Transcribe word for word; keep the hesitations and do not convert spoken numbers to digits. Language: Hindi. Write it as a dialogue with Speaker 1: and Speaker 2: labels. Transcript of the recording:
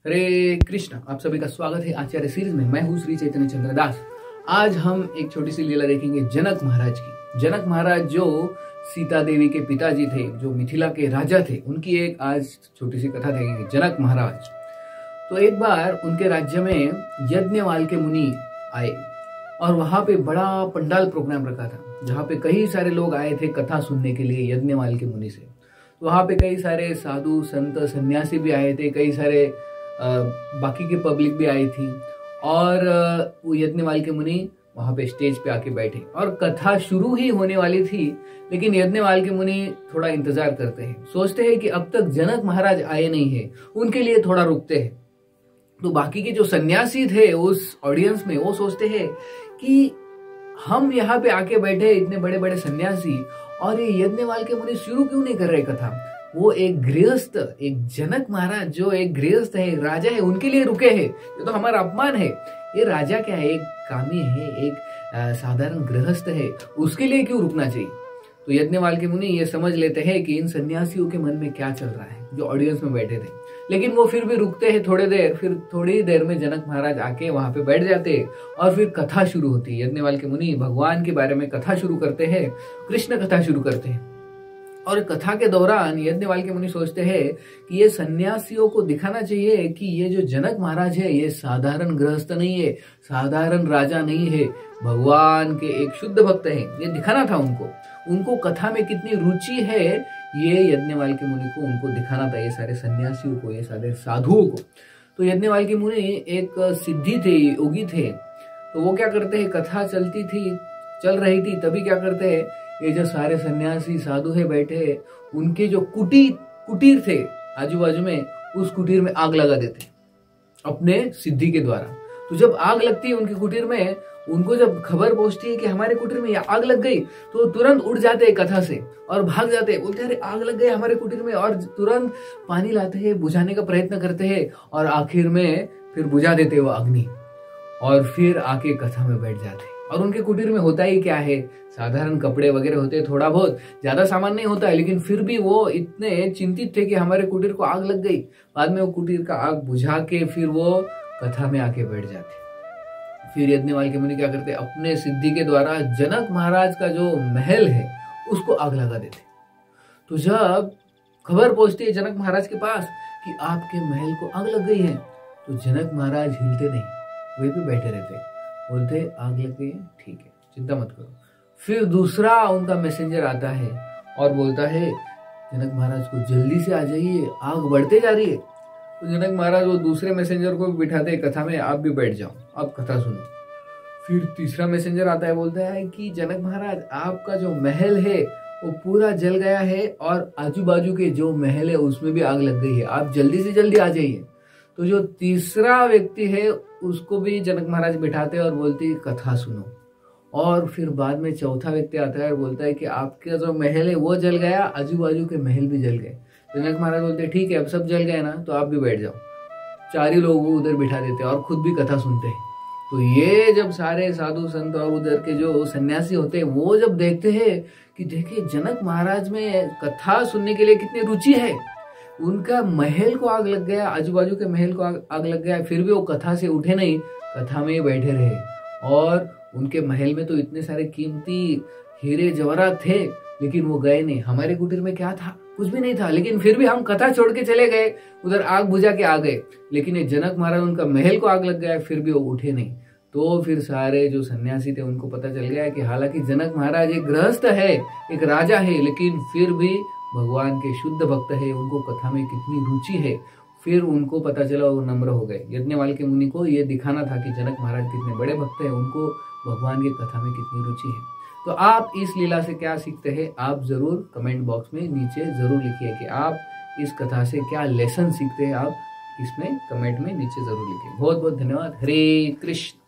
Speaker 1: हरे कृष्ण। आप सभी का स्वागत है आचार्य सीरीज में। मैं हूँ श्री चैतन्य चंद्र दास। आज हम एक छोटी सी लीला देखेंगे जनक महाराज की। जनक महाराज जो सीता देवी के पिताजी थे, जो मिथिला के राजा थे, उनकी एक आज छोटी सी कथा देखेंगे। जनक महाराज तो एक बार उनके राज्य में यज्ञवाल के मुनि आए और वहां पे बड़ा पंडाल प्रोग्राम रखा था, जहाँ पे कई सारे लोग आए थे कथा सुनने के लिए यज्ञवाल के मुनि से। वहां पे कई सारे साधु संत सन्यासी भी आए थे, कई सारे आ, बाकी की पब्लिक भी आई थी और वो यज्ञवाल के मुनि वहां पे स्टेज पे आके बैठे और कथा शुरू ही होने वाली थी। लेकिन यज्ञवाल के मुनि थोड़ा इंतजार करते हैं, सोचते हैं कि अब तक जनक महाराज आए नहीं है, उनके लिए थोड़ा रुकते हैं। तो बाकी के जो सन्यासी थे उस ऑडियंस में, वो सोचते हैं कि हम यहाँ पे आके बैठे इतने बड़े बड़े सन्यासी और ये यज्ञवाल के मुनि शुरू क्यों नहीं कर रहे कथा। वो एक गृहस्थ, एक जनक महाराज जो एक गृहस्थ है, राजा है, उनके लिए रुके हैं। ये तो हमारा अपमान है। ये राजा क्या है, एक कामी है, एक साधारण गृहस्थ है, उसके लिए क्यों रुकना चाहिए। तो यज्ञवाल के मुनि ये समझ लेते हैं कि इन सन्यासियों के मन में क्या चल रहा है, जो ऑडियंस में बैठे थे। लेकिन वो फिर भी रुकते हैं थोड़ी देर। फिर थोड़ी देर में जनक महाराज आके वहां पे बैठ जाते और फिर कथा शुरू होती है। यज्ञवाल के मुनि भगवान के बारे में कथा शुरू करते हैं, कृष्ण कथा शुरू करते हैं। और कथा के दौरान यज्ञवाल के मुनि सोचते हैं कि ये सन्यासियों को दिखाना चाहिए कि ये जो जनक महाराज है ये साधारण गृहस्थ नहीं है, साधारण राजा नहीं है, भगवान के एक शुद्ध भक्त है। ये दिखाना था उनको। उनको कथा में कितनी रुचि है ये यज्ञवाल के मुनि को उनको दिखाना था, ये सारे सन्यासियों को, ये सारे साधुओं को। तो यज्ञवाल के मुनि एक सिद्धि थे, योगी थे। तो वो क्या करते हैं, कथा चलती थी, चल रही थी, तभी क्या करते हैं, ये जो सारे सन्यासी साधु है बैठे, उनके जो कुटीर कुटीर थे आजू बाजू में, उस कुटीर में आग लगा देते अपने सिद्धि के द्वारा। तो जब आग लगती है उनके कुटीर में, उनको जब खबर पहुंचती है कि हमारे कुटीर में आग लग गई, तो तुरंत उड़ जाते हैं कथा से और भाग जाते हैं, बोलते हैं अरे आग लग गई हमारे कुटीर में, और तुरंत पानी लाते हैं, बुझाने का प्रयत्न करते हैं और आखिर में फिर बुझा देते हैं वो अग्नि और फिर आके कथा में बैठ जाते हैं। और उनके कुटीर में होता ही क्या है, साधारण कपड़े वगैरह होते हैं, थोड़ा बहुत, ज्यादा सामान नहीं होता है। लेकिन फिर भी वो इतने चिंतित थे कि हमारे कुटीर को आग लग गई। बाद में वो कुटीर का आग बुझा के फिर वो कथा में आके बैठ जाते। फिर यज्ञवाल के मुनि क्या करते, अपने सिद्धि के द्वारा जनक महाराज का जो महल है उसको आग लगा देते। तो जब खबर पहुंचती है जनक महाराज के पास कि आपके महल को आग लग गई है, तो जनक महाराज हिलते नहीं, वहीं पे बैठे रहते, बोलते आग लग गई है, ठीक है, चिंता मत करो। फिर दूसरा उनका मैसेंजर आता है और बोलता है जनक महाराज को जल्दी से आ जाइए, आग बढ़ते जा रही है। तो जनक महाराज वो दूसरे मैसेंजर को भी बिठाते हैं कथा में, आप भी बैठ जाओ, आप कथा सुनो। फिर तीसरा मैसेंजर आता है, बोलता है कि जनक महाराज आपका जो महल है वो पूरा जल गया है और आजू बाजू के जो महल है उसमें भी आग लग गई है, आप जल्दी से जल्दी आ जाइए। तो जो तीसरा व्यक्ति है उसको भी जनक महाराज बिठाते और बोलते हैं कथा सुनो। और फिर बाद में चौथा व्यक्ति आता है और बोलता है कि आपका जो महल है वो जल गया, आजू बाजू के महल भी जल गए। जनक महाराज बोलते हैं ठीक है, अब सब जल गए ना, तो आप भी बैठ जाओ। चार ही लोगों को उधर बिठा देते और खुद भी कथा सुनते हैं। तो ये जब सारे साधु संत और उधर के जो सन्यासी होते हैं वो जब देखते हैं कि देखिए जनक महाराज में कथा सुनने के लिए कितनी रुचि है, उनका महल को आग लग गया, आजू बाजू के महल को आग, आग लग गया, फिर भी वो कथा से उठे नहीं, कथा में ही बैठे रहे। और उनके महल में तो इतने सारे कीमती हीरे जवाहरात थे, लेकिन वो गए नहीं। हमारे कुटीर में क्या था, कुछ भी नहीं था, लेकिन फिर भी हम कथा छोड़ के चले गए, उधर आग बुझा के आ गए। लेकिन ये जनक महाराज, उनका महल को आग लग गया, फिर भी वो उठे नहीं। तो फिर सारे जो सन्यासी थे उनको पता चल गया कि हालांकि जनक महाराज एक गृहस्थ है, एक राजा है, लेकिन फिर भी भगवान के शुद्ध भक्त है, उनको कथा में कितनी रुचि है। फिर उनको पता चला, वो नम्र हो गए। यज्ञवाल के मुनि को ये दिखाना था कि जनक महाराज कितने बड़े भक्त हैं, उनको भगवान की कथा में कितनी रुचि है। तो आप इस लीला से क्या सीखते हैं, आप जरूर कमेंट बॉक्स में नीचे जरूर लिखिए कि आप इस कथा से क्या लेसन सीखते हैं। आप इसमें कमेंट में नीचे जरूर लिखिए। बहुत बहुत धन्यवाद। हरे कृष्ण।